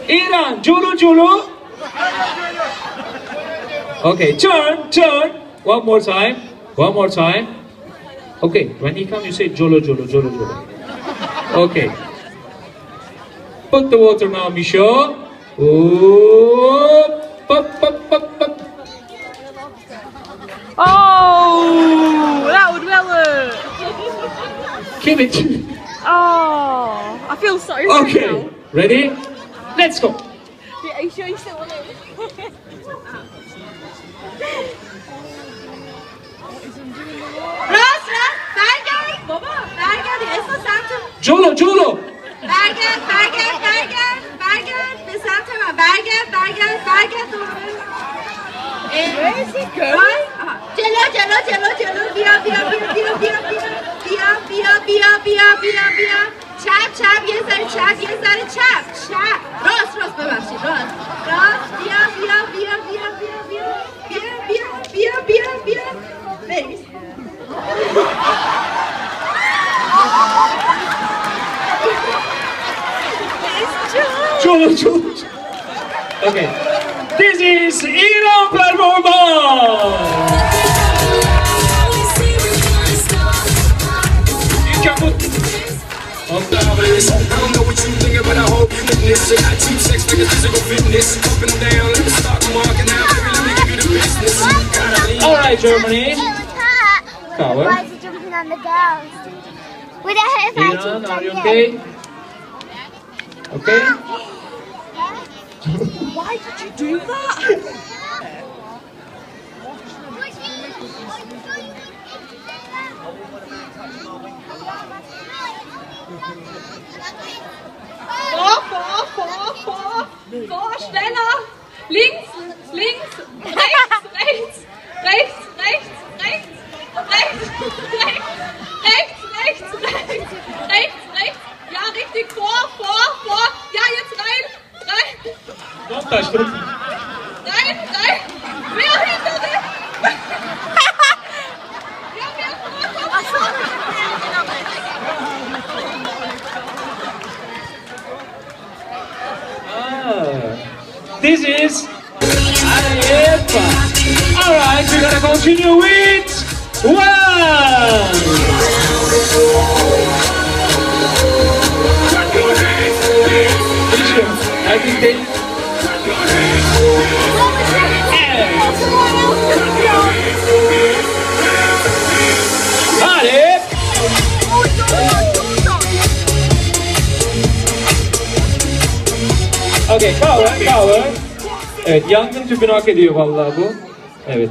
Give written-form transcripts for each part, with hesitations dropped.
Iran, Julu, Julu. Okay, turn, turn. One more time. One more time. Okay, when he comes, you say Jolo, Jolo, Jolo, Jolo. Okay. Put the water now, Micho. Pop, pop, pop, pop. Oh, that would well work. Kill it. Oh, I feel sorry for Okay, you now. ready? Let's go. Are you sure you still want it? راست برگرد بابا برگرد اسم سمت Jolo, Jolo. برگرد به سمت من برگرد دوباره جلو بیا چپ یه ذره چپ راست ببخشید راست بیا بریم Jolo, Jolo. Okay, this is Iran performance. You can put. I don't know what you thinking, but I hope you witness it. I teach sex niggas physical fitness. Upping them down, let me start the market now. Baby, let me give you the business. All right, Germany. Cover. Why is he jumping on the girls? We don't have Iran, are you okay? Okay. Why did you do that? Vor, schneller! Links, rechts! Ja, richtig, vor! Ja, jetzt rein! Don't touch it. Rein! Mehr hinter dir! Ja, mehr vor! This is Aqua. All right, we're gonna continue with one. I think they. Okay, power. Evet, yangın tüpünü hak ediyor vallahi bu. Evet.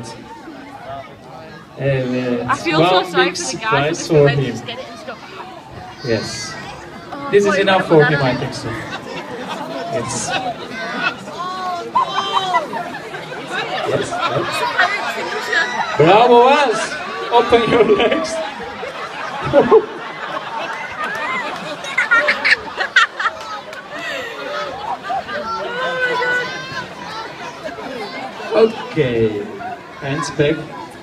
I feel so One sorry big for the guy surprise because for they him. just get it and stuff. Yes. This is enough for him, I think so. Yes. Yes. Bravo, Vaz. Open your legs. Okay, hands back.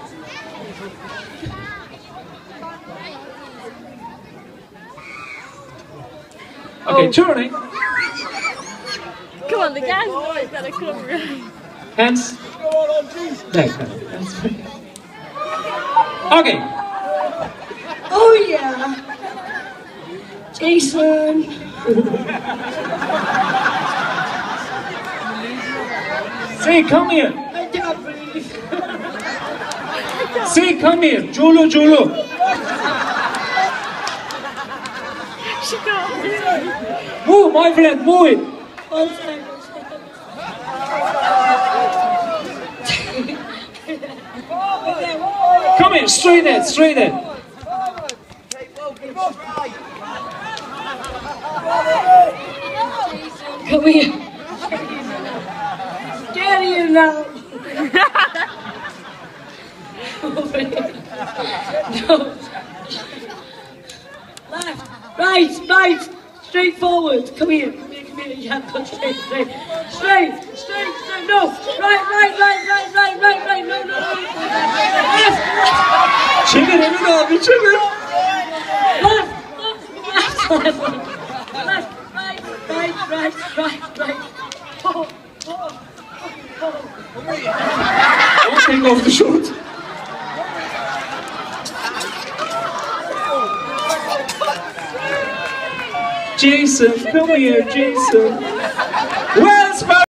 Okay, turning. Come on, the guy's always got to come around. Hands back. Hands back. Okay. Oh yeah! Jason! Say, come here. I can't breathe. Say, come here. Jolo, Jolo. She can't. Move, my friend, move it. One second. Come here, straight in. Come here. Get here now. Over here. No. Left, right, straight forward. Come here. You have to go straight. No. Right. No. Left. Çevir Emin abi, çevir. Left. Right. falling off the shot. Jason, come here, Jason. Well,